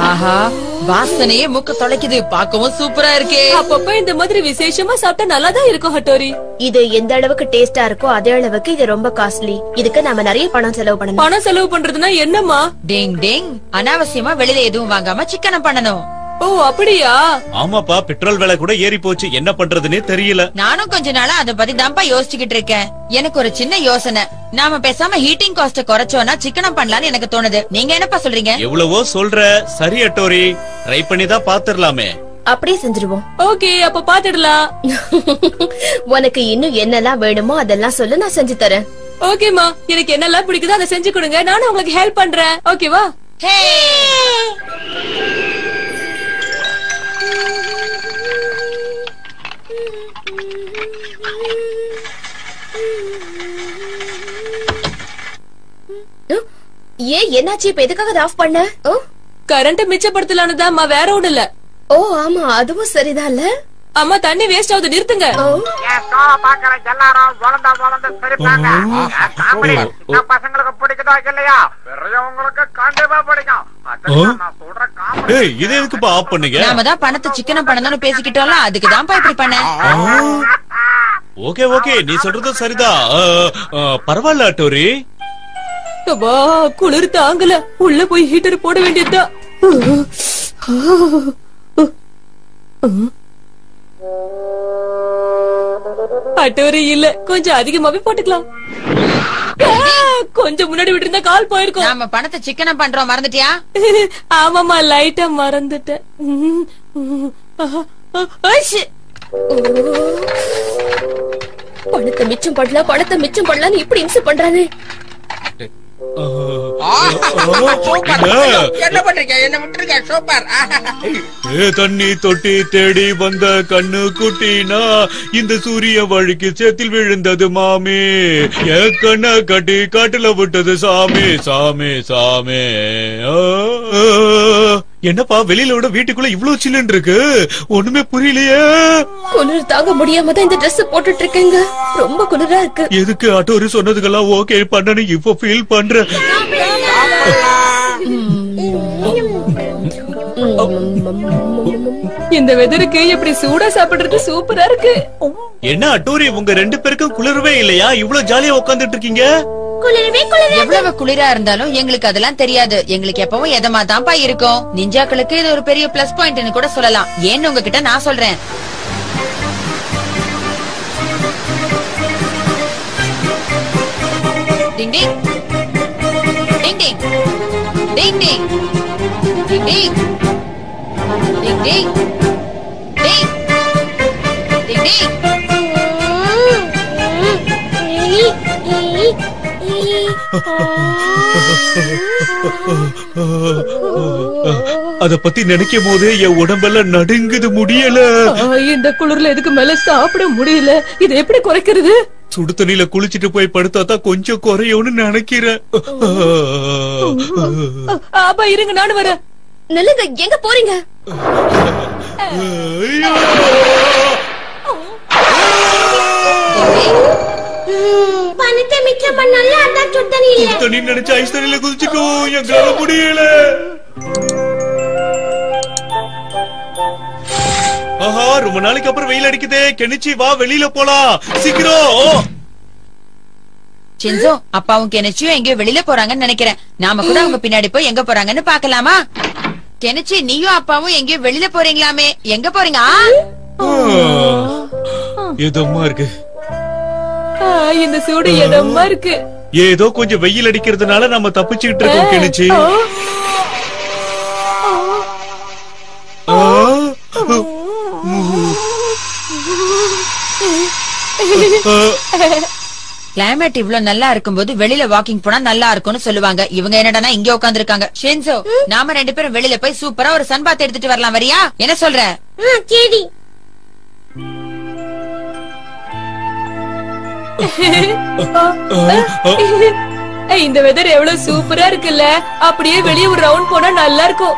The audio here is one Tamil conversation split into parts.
ஆஹா, வாசனையே மூக்க தொலைக்குது. பாக்கவும் சூப்பரா இருக்கே. அப்பப்ப இந்த மாதிரி விசேஷமா சாப்பிட்டா நல்லாதான் இருக்கும் ஹட்டோரி. இது எந்த அளவுக்கு டேஸ்டா இருக்கோ அதே அளவுக்கு இது ரொம்ப காஸ்ட்லி. இதுக்கு நாம நிறைய பணம் செலவு பண்ணணும். பணம் செலவு பண்றதுன்னா என்னம்மா? டிங் டிங். அனாவசியமா வெளியில எதுவும் வாங்காம சிக்கனம் பண்ணணும். ஓ அப்படியா? ஆமாப்பா, பெட்ரோல் விலை கூட ஏறி போச்சு. என்ன பண்றதுன்னே தெரியல. நானும் கொஞ்ச நாளா அத பத்தி தான்ப்பா யோசிச்சுக்கிட்டு இருக்கேன். எனக்கு ஒரு சின்ன யோசனை. நாம பேசாம ஹீட்டிங் காஸ்ட குறைச்சோம்னா சிக்கனம் பண்ணலாம்னு எனக்கு தோணுது. நீங்க என்னப்பா சொல்றீங்க? எவ்வளவோ சொல்ற. சரி அட்டோரி, ட்ரை பண்ணி தான் பாத்துடலாமே. அப்படியே செஞ்சிருவோம். ஓகே, அப்ப பாத்துடலாம். உனக்கு இன்னும் என்னெல்லாம் வேணுமோ அதெல்லாம் சொல்லு, நான் செஞ்சு தரேன். ஓகேமா, எனக்கு என்னெல்லாம் பிடிக்குதோ அதை செஞ்சு கொடுங்க. நானும் உங்களுக்கு ஹெல்ப் பண்றேன். ஓகேவா? ஏன் என்னாச்சு? இப்ப எதுக்காக அதை ஆஃப் பண்ண? கரண்ட் மிச்சப்படுத்தலான்னு தான், வேற ஒண்ணு இல்ல. ஓ ஆமா, அதுவும் சரிதான் இல்ல. அம்மா, தண்ணி வேஸ்ட் ஆகுது, நிறுத்துங்க. பசங்களுக்கு பிடிக்குதா இல்லையா? பெரியவங்களுக்கு கண்டிப்பா பிடிக்கும். இது எதுக்குப்பா ஆஃப் பண்ணீங்க? நாம தான் பணத்தை சிக்கனம் பண்ணணும்னு பேசிக்கிட்டோம்ல, அதுக்கு தான்ப்பா இப்படி பண்ண. ஓகே ஓகே, நீ சொல்றதும் சரிதான். பரவாயில்ல அட்டோரி. குளிர் தாங்கல, உள்ள போய் ஹீட்டர் போட வேண்டியதுதான். அட்டோரி இல்ல, கொஞ்சம் அதிகமாவே போட்டுக்கலாம். கொஞ்சம் முன்னாடி விட்டு இருந்தா கால் போயிருக்கும். நாம பணத்தை சிக்கனம் பண்றோம், மறந்துட்டியா? ஆமாமா, லைட்டா மறந்துட்டேன். பணத்தை மிச்சம் பண்ணலாம், பணத்தை மிச்சம் பண்ணலாம்னு இப்படி இம்சை பண்றானே. என்ன பண்றீங்க? என்ன விட்டுருங்க. சூப்பர். தண்ணி தொட்டி தேடி வந்த கண்ணு குட்டினா இந்த சூரிய வழிக்கு சேத்தில் விழுந்தது மாமி. கண்ண கட்டி காட்டுல விட்டது சாமி சாமி சாமி. என்னப்பா வெளியில விட வீட்டுக்குள்ள இவ்வளவு சில்லுன்னு இருக்கு? ஒண்ணுமே புரியலையே. குளிர் தாங்க முடியாம தான் இந்த Dress போட்டுட்டு இருக்கேங்க. ரொம்ப குளிரா இருக்கு. எதுக்கு அட்டோரி சொன்னதுக்கெல்லாம் ஓகே பண்ணனு இப்ப ஃபீல் பண்ற. இந்த வெதருக்கு எப்படி சூடா சாப்பிடுறது சூப்பரா இருக்கு. என்ன அட்டோரி, உங்க ரெண்டு பேருக்கும் குளிரவே இல்லையா? இவ்வளவு ஜாலியா உட்காந்துட்டு இருக்கீங்க. எவ்வளவு குளிரா இருந்தாலும் எங்களுக்கு அதெல்லாம் தெரியாது. எங்களுக்கு எப்பவும் எதமா தான்ப்பா இருக்கும். நிஞ்சாக்களுக்கு இது ஒரு பெரிய பிளஸ் பாயிண்ட்னு கூட சொல்லலாம். ஏன்னு உங்ககிட்ட நான் சொல்றேன். டிங் டிங் டிங் டிங் டிங் டிங் டிங் டிங் டிங் டிங் டிங் டிங். அத பத்தி நினைக்கும் போதே என் உடம்பெல்லாம் நடுங்குது, முடியல. இந்த குளிர்ல எதுக்கு மேல சாப்பிட முடியல. இதை எப்படி குறைக்கிறது? சுடு தண்ணியில குளிச்சிட்டு போய் படுத்தா தான் கொஞ்சம் குறையும்னு நினைக்கிறேன். அப்பா இருங்க, நானும் வரேன். நில்லுங்க, எங்க போறீங்க? பணத்தை மிச்சம் பண்ணல, அதான் சுடு தண்ணி இல்ல. சுடு தண்ணி நினைச்சு ஐஸ் தண்ணியில குதிச்சிட்டோம். எங்களால முடியல. ஆஹா, ரொம்ப நாளைக்கு அப்புறம் வெயில் அடிக்குதே. கெனிச்சி வா, வெளியில போலாம் சீக்கிரம். சின்சோ, அப்பாவும் கெனிச்சியும் எங்கயோ வெளியில போறாங்கன்னு நினைக்கிறேன். நாம கூட அவங்க பின்னாடி போய் எங்க போறாங்கன்னு பாக்கலாமா? கெனிச்சி, நீயும் அப்பாவும் எங்கயோ வெளியில போறீங்களாமே, எங்க போறீங்க? இதமா இருக்கு. இந்த சூடு இதமா இருக்கு. ஏதோ கொஞ்சம் வெயில் அடிக்கிறதுனால நம்ம தப்பிச்சுக்கிட்டு இருக்கோம் கெனிச்சி. கிளைமேட் இவ்ளோ நல்லா இருக்கும்போது வெளியில வாக்கிங் போனா நல்லா இருக்கும்னு சொல்லுவாங்க. இவங்க என்னடா இங்க உட்கார்ந்து இருக்காங்க. ஷின்சோ, நாம ரெண்டு பேரும் வெளியில போய் சூப்பரா ஒரு சன்பாத் எடுத்துட்டு வரலாம், வரியா? என்ன சொல்ற? சரி. இந்த வெதர் எவ்வளவு சூப்பரா இருக்குல்ல. அப்படியே வெளியே ஒரு ரவுண்ட் போனா நல்லா இருக்கும்.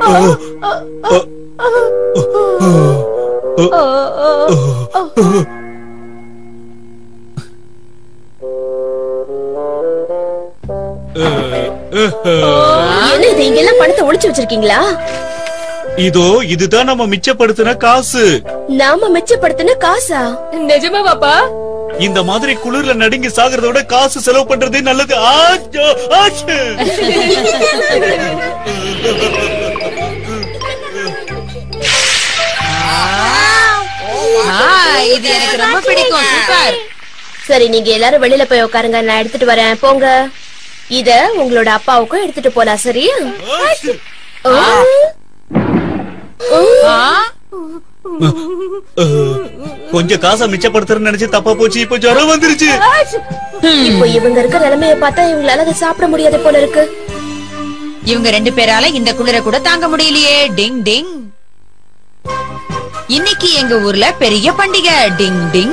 என்ன இது, இங்கெல்லாம் பணத்தை ஒளிச்சு வச்சிருக்கீங்களா? இதோ இதுதான் நம்ம மிச்சப்படுத்தின காசு. நாம மிச்சப்படுத்தின காசா? நிஜமா பாப்பா? இந்த மாதிரி குளிர்ல நடுங்கி சாகிறத விட காசு செலவு பண்றதே நல்லது. இது எனக்கு ரொம்ப பிடிக்கும். சூப்பர். சரி, நீங்க எல்லாரும் வெளியில போய் உட்காருங்க, நான் எடுத்துட்டு வரேன். போங்க. இத உங்களோட அப்பாவுக்கும் எடுத்துட்டு போலாம். சரியா? கொஞ்சம் காசை மிச்சப்படுத்துறேன்னு நினைச்சு தப்பா போச்சு. இப்ப ஜுரம் வந்துருச்சு. இப்போ இவங்க இருக்க நிலைமைய பார்த்தா இவங்களால அதை சாப்பிட முடியாது போல இருக்கு. இவங்க 2 பேரால இந்த குளிர கூட தாங்க முடியலையே. டிங் டிங். இன்னைக்கு எங்க ஊர்ல பெரிய பண்டிகை. டிங் டிங்.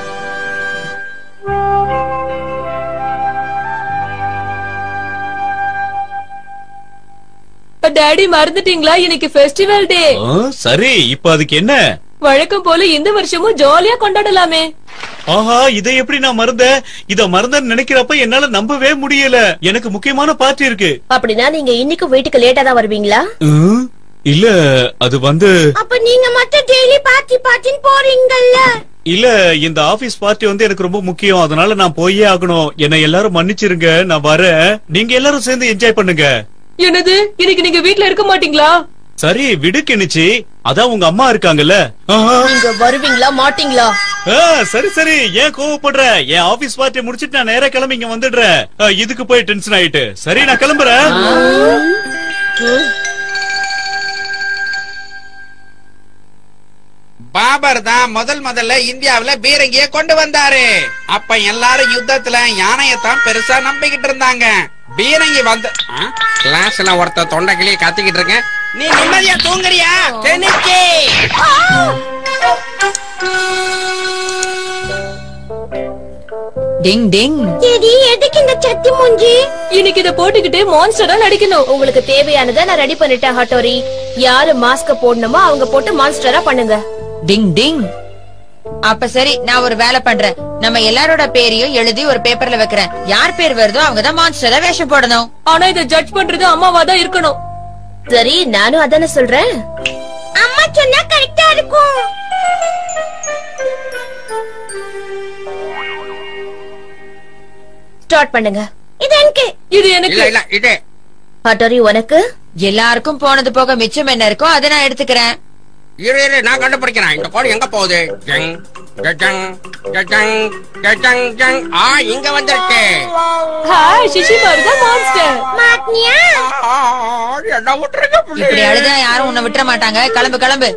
டாடி மறந்துட்டீங்களா? இன்னைக்கு ஃபெஸ்டிவல் டே. சரி, இப்ப அதுக்கு என்ன? வழக்கம் போல இந்த வருஷமும் ஜாலியா கொண்டாடலாமே. ஆஹா, இதை எப்படி நான் மறந்தேன்? இத மறந்தேன்னு நினைக்கிறப்ப என்னால நம்பவே முடியல. எனக்கு முக்கியமான பார்ட்டி இருக்கு. அப்படின்னா நீங்க இன்னைக்கு வீட்டுக்கு லேட்டா தான் வருவீங்களா? இல்ல, அது வந்து அப்ப நீங்க மட்டும் டெய்லி பார்ட்டின்னு போறீங்கல்ல? இல்ல, இந்த ஆபீஸ் பார்ட்டி வந்து எனக்கு ரொம்ப முக்கியம். அதனால நான் போயே ஆகணும். என்னை எல்லாரும் மன்னிச்சிருங்க, நான் வரேன். நீங்க எல்லாரும் சேர்ந்து என்ஜாய் பண்ணுங்க. என்னது, இன்னைக்கு நீங்க வீட்ல இருக்க மாட்டீங்களா? சரி விடு கிணிச்சி, அதான் உங்க அம்மா இருக்காங்கல்ல. நீங்க வருவீங்களா மாட்டீங்களா? சரி சரி, ஏன் கோவப்படுற? என் ஆபீஸ் பார்ட்டி முடிச்சிட்டு நான் நேரா கிளம்பி இங்க வந்துடுறேன். இதுக்கு போய் டென்ஷன் ஆயிட்டு. சரி, நான் கிளம்புறேன். பாபர் தான் முதல்ல இந்தியாவுல பீரங்கிய கொண்டு வந்தாரு. அப்ப எல்லாரும் யுத்தத்துல யானையத்தான் பெருசா நம்பிக்கிட்டு இருந்தாங்க. பீரங்கி வந்து கிளாஸ்ல ஒருத்த தொண்டைக்கிளிய கத்திக்கிட்டு இருக்க. நீ நிம்மதியா தூங்குறியா? டிங் டிங். சரி, எதுக்கு இந்த சத்தி மூஞ்சி? இன்னைக்கு இத போட்டுக்கிட்டு மான்ஸ்டரா நடிக்கணும். உங்களுக்கு தேவையானதை நான் ரெடி பண்ணிட்டேன் ஹட்டோரி. யாரு மாஸ்க போடணுமோ அவங்க போட்டு மான்ஸ்டரா பண்ணுங்க. டிங் டிங். அப்ப சரி, நான் ஒரு வேலை பண்றேன். நம்ம எல்லாரோட பேரையும் எழுதி ஒரு பேப்பர்ல வைக்கிறேன். யார் பேர் வருதோ அவங்கதான் மான்ஸ்டரா வேஷம் போடணும். ஆனா இத ஜட்ஜ் பண்றது அம்மாவா தான் இருக்கணும். சரி, நானும் அதானே சொல்றேன். அம்மா சொன்னா கரெக்டா இருக்கும். ஸ்டார்ட் பண்ணுங்க. இது எனக்கு. இது எனக்கு. இல்ல இது ஹட்டோரி உனக்கு. எல்லாருக்கும் போனது போக மிச்சம் என்ன இருக்கோ அதை நான் எடுத்துக்கிறேன். இரு நான் கண்டுபிடிக்கிறேன். இந்த கோடு எங்க போகுது? இங்க வந்துருக்கு. சிஷிமாரு தான் மான்ஸ்டர். என்ன விட்டுருங்க. இப்படி அழுதா யாரும் உன்னை விட்டுற மாட்டாங்க. கிளம்பு கிளம்பு.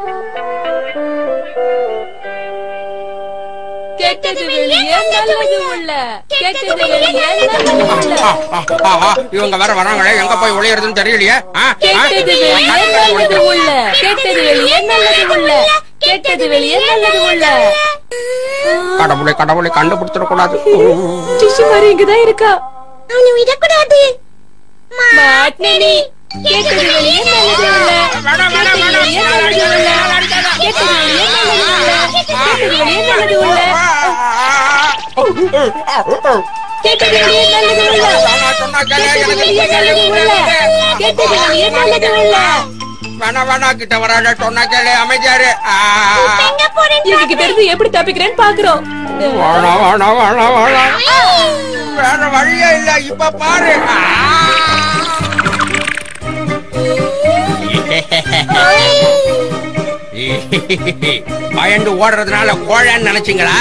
கெட்டது வெளியே நல்லது உள்ள. கெட்டது வெளியே நல்லது உள்ள. இவங்க வேற வராங்களே, எங்க போய் ஒளியறதுன்னு தெரியலையே. கெட்டது வெளியே நல்லது உள்ள. கெட்டது வெளியே நல்லது உள்ள. கெட்டது வெளியே நல்லது உள்ள. கடவுளை கண்டுபிடிச்சிட கூடாது. சிஷிமாரு இங்கதான் இருக்கா. அவனு விடக்கூடாது. மாட்னி. கெட்டது வெளியே நல்லது உள்ள. கெட்டது வெளியே நல்லது உள்ள. கெட்டது வெளியே நல்லது உள்ள. கெட்டது வெளியே நல்லது உள்ள. கெட்டது வெளியே நல்லது உள்ள. கெட்டது வெளியே நல்லது உள்ள. கெட்டது வெளியே நல்லது உள்ள. வேணா கிட்ட வராத சொன்னா கேளு. அமைதியாரு. இதுகிட்ட இருந்து எப்படி தப்பிக்கிறேன்னு பாக்குறோம். வேற வழியே இல்ல. இப்ப பாரு. பயந்து ஓடுறதுனால கோழன்னு நினைச்சீங்களா?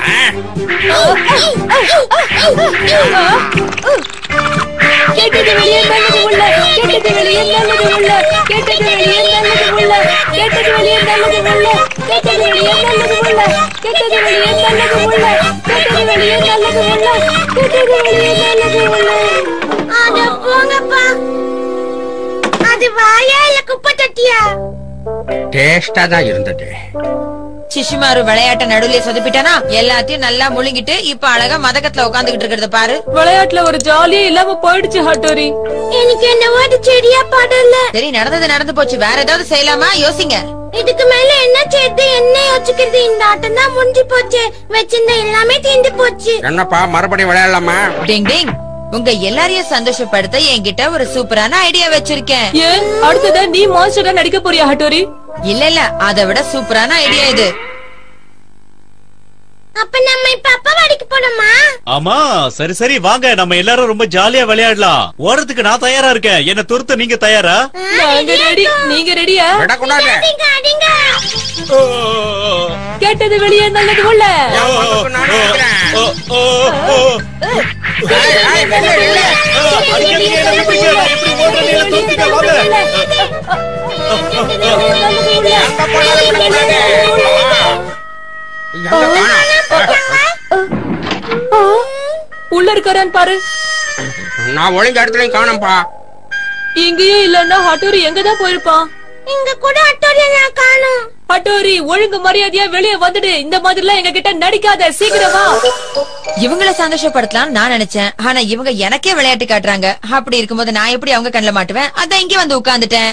கெட்டது வெளியே நல்லது உள்ள. கெட்டது வெளியே நல்லது உள்ள. கெட்டது வெளியே நல்லது உள்ள. கெட்டது வெளியே நல்லது உள்ள. கெட்டது வெளியே நல்லது உள்ள. கெட்டது வெளியே நல்லது உள்ள. கெட்டது வெளியே நல்லது உள்ள. கெட்டது வெளியே நல்லது உள்ள. அட போங்கப்பா. அது வாயா இல்ல குப்பை தொட்டியா? டேஸ்டா தான் இருந்தது. சிஷிமாரு விளையாட்ட நடுவுல சொதப்பிட்டானா எல்லாத்தையும் நல்லா முழுங்கிட்டு இப்ப அழகா மதகத்துல உட்காந்துக்கிட்டு இருக்கிறத பாரு. விளையாட்டுல ஒரு ஜாலியே இல்லாம போயிடுச்சு ஹட்டோரி. எனக்கு என்னவோ அது சரியா படல. சரி, நடந்தது நடந்து போச்சு. வேற ஏதாவது செய்யலாமா? யோசிங்க. இதுக்கு மேல என்ன செய்து என்ன யோசிக்கிறது? இந்த ஆட்டம் தான் முடிஞ்சு போச்சு. வச்சிருந்த எல்லாமே தீந்து போச்சு. என்னப்பா மறுபடியும் விளையாடலாமா? டிங் டிங், உங்க எல்லாரையும் சந்தோஷப்படுத்த என்கிட்ட ஒரு சூப்பரான ஐடியா வச்சிருக்கேன். ஏன் அடுத்ததா நீ மாஸ்டரா நடிக்க போறியா ஹட்டோரி? இல்ல அதை விட சூப்பரான ஐடியா இது. அப்ப நம்ம இப்ப அப்பா வாடிக்கு போனோமா? ஆமா, சரி சரி வாங்க, நம்ம எல்லாரும் ரொம்ப ஜாலியா விளையாடலாம். ஓடுறதுக்கு நான் தயாரா இருக்கேன். என்ன துரத்த நீங்க தயாரா? நாங்க ரெடி. நீங்க ரெடியா? விடக்கூடாது. அடிங்க. கேட்டது வெளியே நல்லது உள்ள. நானும் இருக்கிறேன். ஏய், ஏய், இல்ல. அடிக்காதீங்க, என்ன விட்டுருங்க. நான் எப்படி ஓடுறேன்னு என்ன துரத்துங்க, வாங்க. அங்க போனாலும் விடக்கூடாது. எங்க காணோம்? உள்ள இருக்காரான்னு பாரு. நான் ஒழுங்கு இடத்துலயும் காணோம்பா. இங்கேயே இல்லன்னா ஹட்டோரி எங்கதான் போயிருப்பான்? இங்க கூட அட்டோரியா நான் காணோம். ஹட்டோரி ஒழுங்கு மரியாதையா வெளியே வந்துடு. இந்த மாதிரி எல்லாம் எங்க கிட்ட நடிக்காத, சீக்கிரமா. இவங்கள சந்தோஷப்படுத்தலாம் நான் நினைச்சேன். ஆனா இவங்க எனக்கே விளையாட்டு காட்டுறாங்க. அப்படி இருக்கும்போது நான் எப்படி அவங்க கண்ணுல மாட்டுவேன்? அதான் இங்க வந்து உட்கார்ந்துட்டேன்.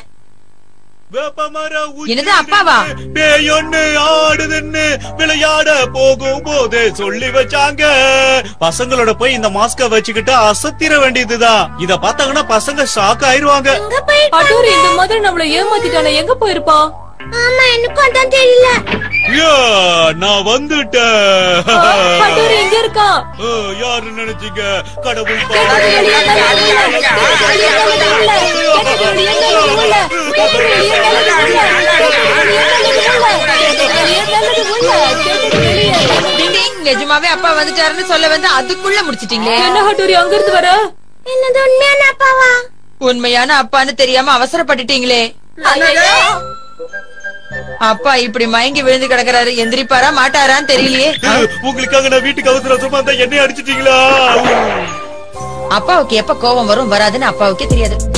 என்னது அப்பாவா? பேயொன்னு ஆடுதுன்னு விளையாட போகும் போதே சொல்லி வச்சாங்க. பசங்களோட போய் இந்த மாஸ்க வச்சுக்கிட்டு அசத்திர வேண்டியதுதான். இத பார்த்தாங்கன்னா பசங்க ஷாக் ஆயிருவாங்க. ஹட்டோரி இந்த மாதிரி நம்மள ஏமாத்திட்டானே, எங்க போயிருப்பான்? ஆமா, எனக்கும் அதான் தெரியல. நான் வந்துட்டேன். ஹட்டோரி எங்க இருக்கான்? யாரு நினைச்சீங்க? கடவுள் நிஜமாவே அப்பா வந்துட்டாருன்னு சொல்ல வந்து அதுக்குள்ள முடிச்சிட்டீங்களே. என்ன ஹட்டோரி அங்க இருந்து வர? என்னது உண்மையான அப்பாவா? உண்மையான அப்பான்னு தெரியாம அவசரப்பட்டுட்டீங்களே. அப்பா இப்படி மயங்கி விழுந்து கிடக்குறாரு. எந்திரிப்பாரா மாட்டாரான்னு தெரியலையே. உங்களுக்காக நான் வீட்டுக்கு அவசரமா தான் என்னை அடிச்சிட்டீங்களா? அப்பாவுக்கு எப்ப கோபம் வரும் வராதுன்னு அப்பாவுக்கே தெரியாது.